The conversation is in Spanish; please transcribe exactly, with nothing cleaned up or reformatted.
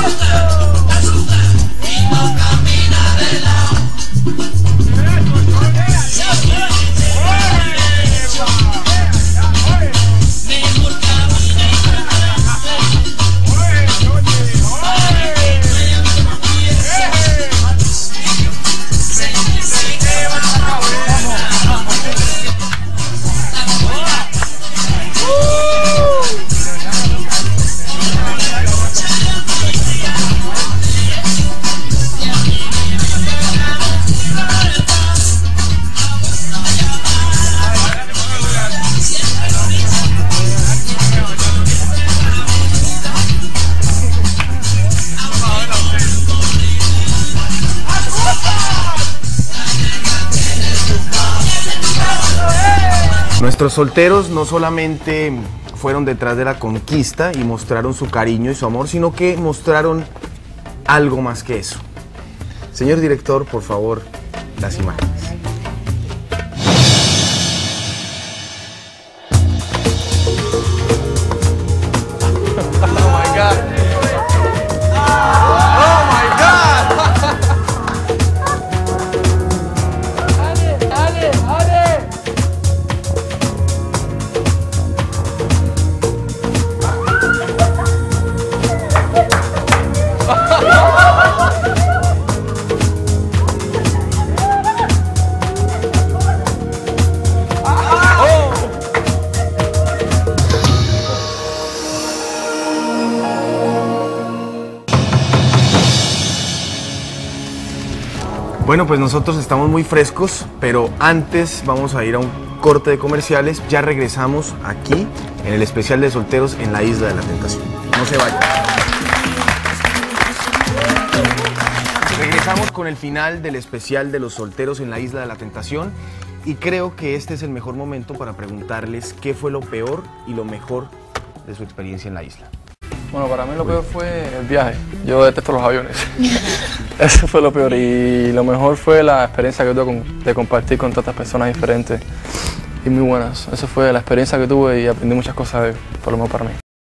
Nuestros solteros no solamente fueron detrás de la conquista y mostraron su cariño y su amor, sino que mostraron algo más que eso. Señor director, por favor, las imágenes. Bueno, pues nosotros estamos muy frescos, pero antes vamos a ir a un corte de comerciales. Ya regresamos aquí en el especial de solteros en la Isla de la Tentación. No se vayan. Regresamos con el final del especial de los solteros en la Isla de la Tentación y creo que este es el mejor momento para preguntarles qué fue lo peor y lo mejor de su experiencia en la isla. Bueno, para mí lo peor fue el viaje. Yo detesto los aviones. Eso fue lo peor. Y lo mejor fue la experiencia que tuve de compartir con tantas personas diferentes y muy buenas. Esa fue la experiencia que tuve y aprendí muchas cosas de, por lo menos para mí.